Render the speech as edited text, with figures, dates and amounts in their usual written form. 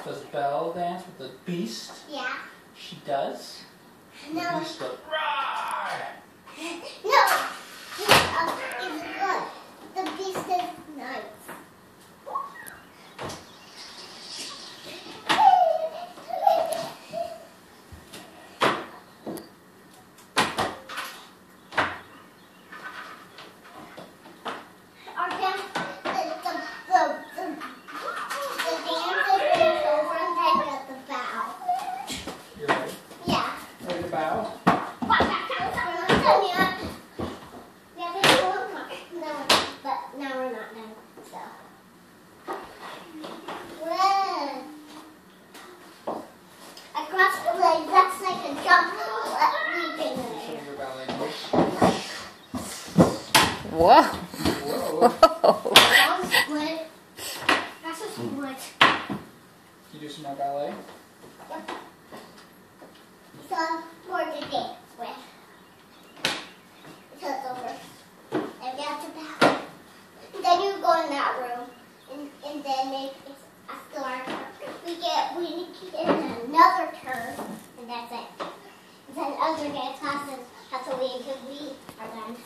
Does Belle dance with the beast? Yeah. She does? No. The beast goes, roar! No. It's good. The beast is nice. Whoa. Whoa. That was split. That's a split. You do some more ballet? Yep. So, more to dance with. Until it's over. And we have to bow. Then you go in that room. And then it's after our turn. We get another turn. And that's it. And then other dance classes have to wait until we are done.